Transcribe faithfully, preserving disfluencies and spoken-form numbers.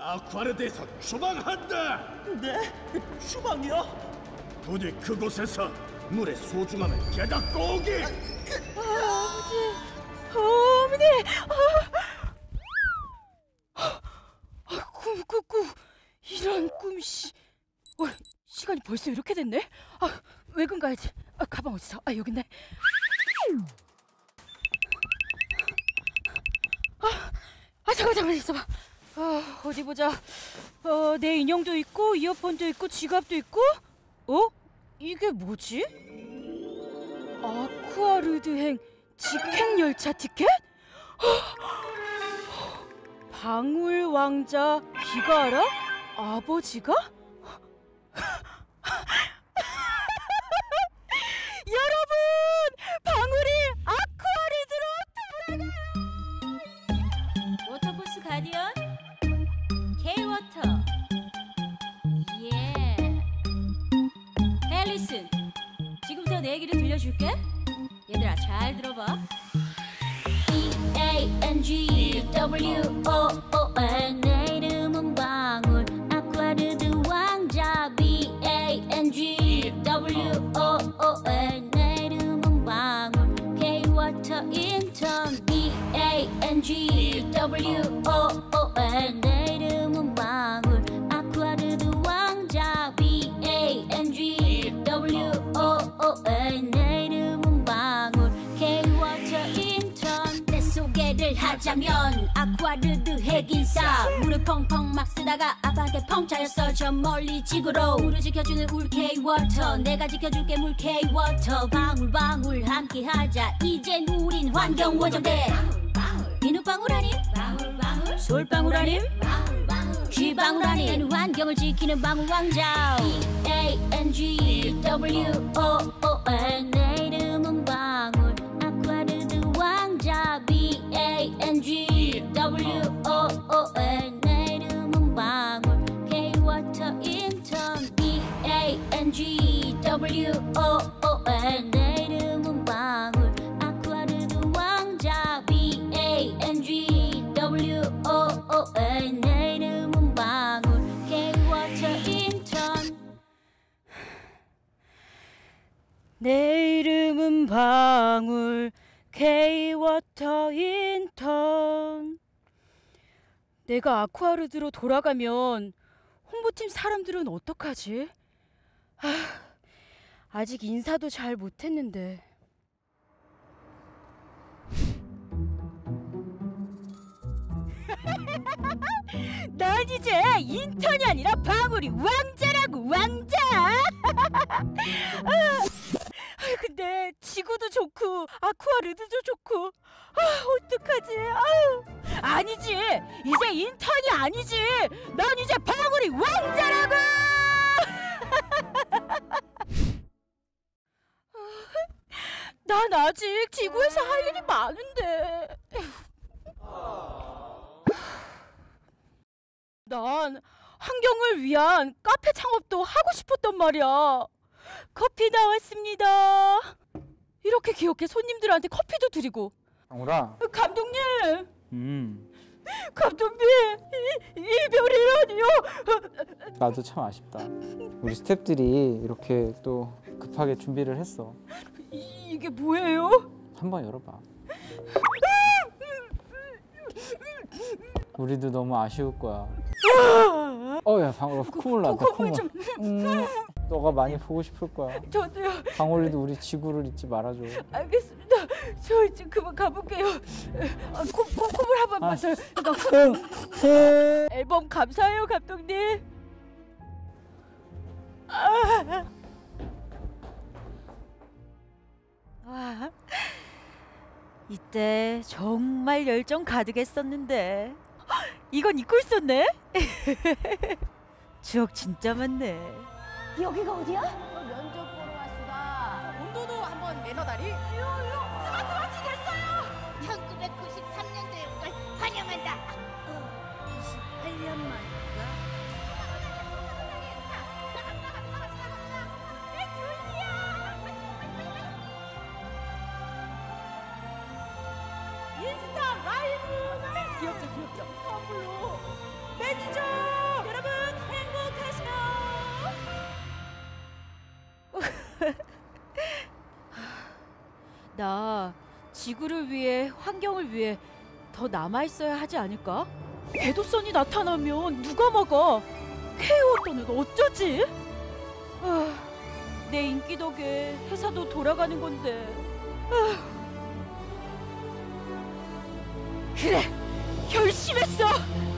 아쿠아르드에서 추방한다. 네? 추방이요? 부디 그곳에서 물의 소중함을 깨닫고 오기. 아, 아버지, 어머니. 아, 아, 꿈, 꿈, 꿈. 이런 꿈씨. 어, 시간이 벌써 이렇게 됐네. 아, 외근 가야지. 아, 가방 어디서? 아, 여기 있네. 아, 아 잠깐 잠깐 있어봐. 아, 어디 보자. 어, 내 인형도 있고 이어폰도 있고 지갑도 있고. 어? 이게 뭐지? 아쿠아르드행 직행열차 티켓? 방울왕자 비가라? 아버지가? 여러분! 방울이 아쿠아르드로 돌아가요! 워터포스 가디언 K-워터. 예. 헬리슨, 지금부터 내 얘기를 들려줄게. 얘들아 잘 들어봐. E A N G W O O N 내 이름은 방울 아쿠아르드 왕자. B A N G W O O N 내 이름은 방울 K-워터 인턴. B A N G W O O N 내 이름은 방울 아쿠아르드 왕자. B A N G W O O N 내 이름은 방울 K-워터 인턴. 내 소개를 하자면 아쿠아르드 핵인싸. 물을 펑펑 막 쓰다가 아빠한테 펑 차였어. 저 멀리 지구로 물을 지켜주는 울 K-워터. 내가 지켜줄게 물 K-워터. 방울방울 함께하자. 이젠 우린 환경 원정대. 비눗방울 아님 솔방울 아님 쥐방울 아닌 환경을 지키는 방울 왕자. E A N G W O O N 내 이름은 방울 아쿠아르드 왕자. B A N G W O O N 내 이름은 방울 K-워터 인턴. B A N G W O O N 내 이름은 방울 아쿠아르드 왕자. B A N G W O O N 내 이름은 방울 K-워터 인턴. 내 이름은 방울 K-워터 인턴. 내가 아쿠아르드로 돌아가면 홍보팀 사람들은 어떡하지? 아, 아직 인사도 잘 못했는데. 난 이제 인턴이 아니라 방울이 왕자라고. 왕자. 아, 근데 지구도 좋고 아쿠아르드도 좋고. 아, 어떡하지? 아유, 아니지. 이제 인턴이 아니지. 난 이제 방울이 왕자라고. 난 아직 지구에서 할 일이 많은데. 난 환경을 위한 카페 창업도 하고 싶었단 말이야. 커피 나왔습니다. 이렇게 귀엽게 손님들한테 커피도 드리고. 방울아. 감독님. 음. 감독님, 이, 이별이라니요. 나도 참 아쉽다. 우리 스태프들이 이렇게 또 급하게 준비를 했어. 이, 이게 뭐예요? 한번 열어봐. 우리도 너무 아쉬울 거야. 어야 방울아 콧물 난다. 콧물. 좀... 음, 너가 많이 보고 싶을 거야. 저도요. 방울이도 우리 지구를 잊지 말아줘. 알겠습니다. 저 이제 그만 가볼게요. 아, 코, 코, 콧물 한 번만 더. 아, 앨범 감사해요, 감독님. 아. 아. 이때 정말 열정 가득했었는데. 이건 잊고 있었네. 추억 진짜 많네. 여기가 어디야? 면접 보러 왔수다. 온도도 한번 매너다리. 요요 스마트워치 됐어요. 천구백구십삼 년도에 온 걸 환영한다. 어, 이십팔 년 만인가? 내 둘이야. 인스타 라이브. 귀엽죠, 귀엽죠. 텀블러 매니저. 나 지구를 위해, 환경을 위해 더 남아있어야 하지 않을까? 궤도선이 나타나면 누가 막아? K워터는 어쩌지? 아, 내 인기 덕에 회사도 돌아가는 건데. 아. 그래, 결심했어!